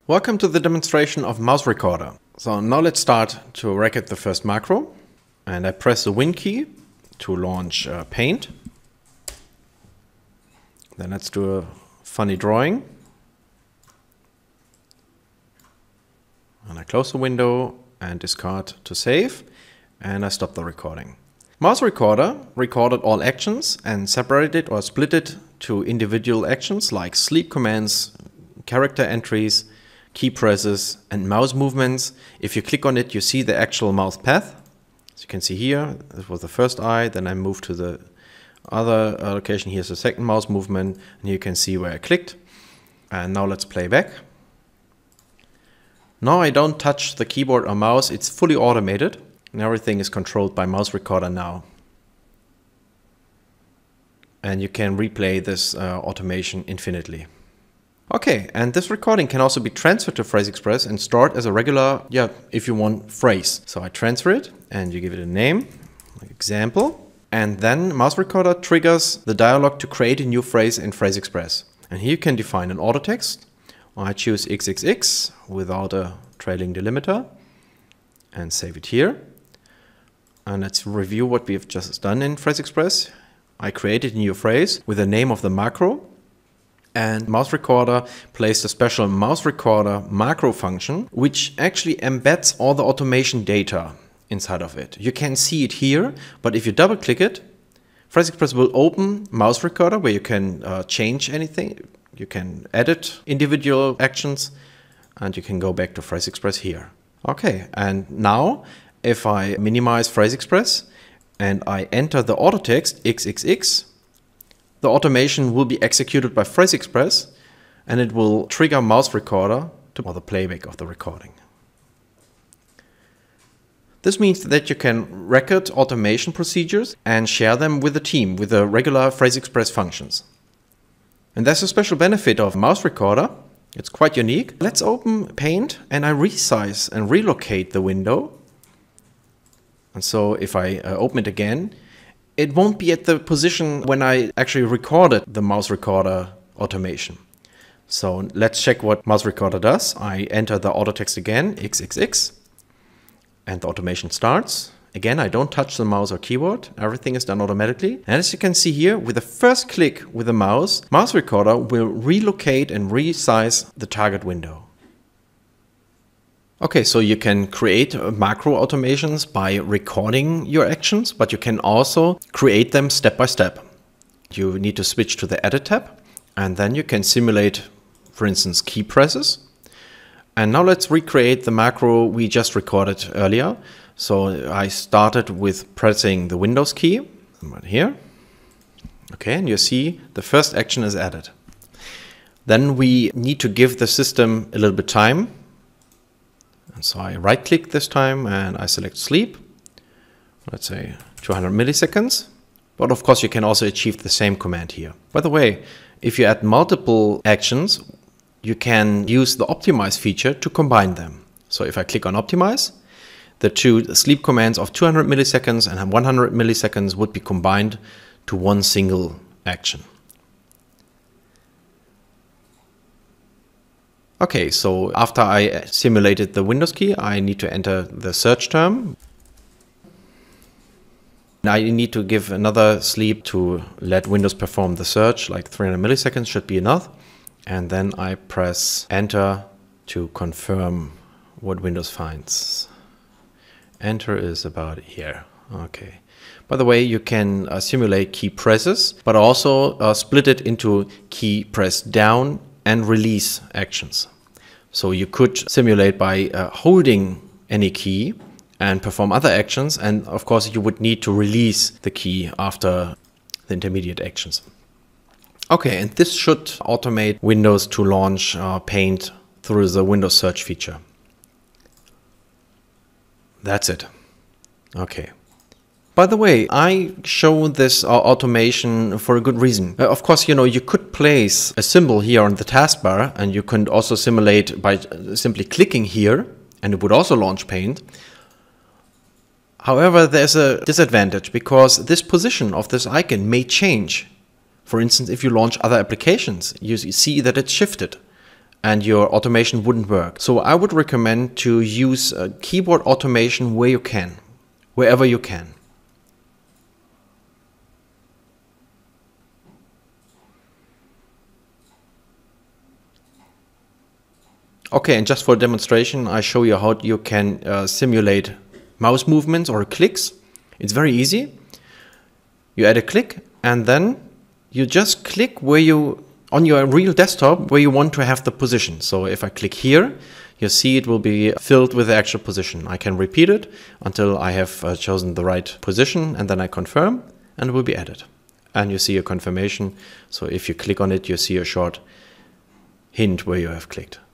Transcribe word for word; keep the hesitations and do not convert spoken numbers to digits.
Welcome to the demonstration of Mouse Recorder. So now let's start to record the first macro, and I press the Win key to launch uh, Paint. Then let's do a funny drawing. And I close the window and discard to save, and I stop the recording. Mouse Recorder recorded all actions and separated or split it to individual actions like sleep commands, character entries, key presses and mouse movements. If you click on it, you see the actual mouse path. As you can see here, this was the first eye, then I moved to the other location. Here's the second mouse movement, and you can see where I clicked. And now let's play back. Now I don't touch the keyboard or mouse, it's fully automated, and everything is controlled by Mouse Recorder now. And you can replay this uh, automation infinitely. Okay, and this recording can also be transferred to PhraseExpress and stored as a regular, yeah, if you want, phrase. So I transfer it and you give it a name, like example, and then Mouse Recorder triggers the dialog to create a new phrase in PhraseExpress. And here you can define an auto text. I choose triple X without a trailing delimiter and save it here. And let's review what we have just done in PhraseExpress. I created a new phrase with the name of the macro. And Mouse Recorder placed a special Mouse Recorder macro function, which actually embeds all the automation data inside of it. You can see it here, but if you double click it, PhraseExpress will open Mouse Recorder where you can uh, change anything. You can edit individual actions, and you can go back to PhraseExpress here. Okay, and now if I minimize PhraseExpress and I enter the auto text triple X, the automation will be executed by PhraseExpress, and it will trigger Mouse Recorder to for the playback of the recording. This means that you can record automation procedures and share them with the team with the regular PhraseExpress functions. And there's a special benefit of Mouse Recorder. It's quite unique. Let's open Paint and I resize and relocate the window. And so if I uh, open it again, it won't be at the position when I actually recorded the Mouse Recorder automation. So let's check what Mouse Recorder does. I enter the auto text again, triple X, and the automation starts. Again, I don't touch the mouse or keyboard. Everything is done automatically. And as you can see here, with the first click with the mouse, Mouse Recorder will relocate and resize the target window. Okay, so you can create macro automations by recording your actions, but you can also create them step by step. You need to switch to the Edit tab, and then you can simulate, for instance, key presses. And now let's recreate the macro we just recorded earlier. So I started with pressing the Windows key right here. Okay, and you see the first action is added. Then we need to give the system a little bit time. And so I right click this time and I select sleep. Let's say two hundred milliseconds. But of course you can also achieve the same command here. By the way, if you add multiple actions, you can use the optimize feature to combine them. So if I click on optimize, the two sleep commands of two hundred milliseconds and one hundred milliseconds would be combined to one single action. Okay, so after I simulated the Windows key, I need to enter the search term. Now I need to give another sleep to let Windows perform the search, like three hundred milliseconds should be enough. And then I press enter to confirm what Windows finds. Enter is about here. Okay. By the way, you can uh, simulate key presses, but also uh, split it into key press down and release actions. So you could simulate by uh, holding any key and perform other actions, and of course you would need to release the key after the intermediate actions. Okay, and this should automate Windows to launch uh, Paint through the Windows search feature. That's it. Okay. By the way, I show this uh, automation for a good reason. Uh, of course, you know, you could place a symbol here on the taskbar, and you can also simulate by simply clicking here, and it would also launch Paint. However, there's a disadvantage because this position of this icon may change. For instance, if you launch other applications, you see that it's shifted. and your automation wouldn't work. So I would recommend to use uh, keyboard automation where you can, wherever you can. Okay, and just for demonstration, I show you how you can uh, simulate mouse movements or clicks. It's very easy. You add a click and then you just click where you, on your real desktop, where you want to have the position. So if I click here, you see it will be filled with the actual position. I can repeat it until I have uh, chosen the right position, and then I confirm and it will be added. And you see a confirmation. So if you click on it, you see a short hint where you have clicked.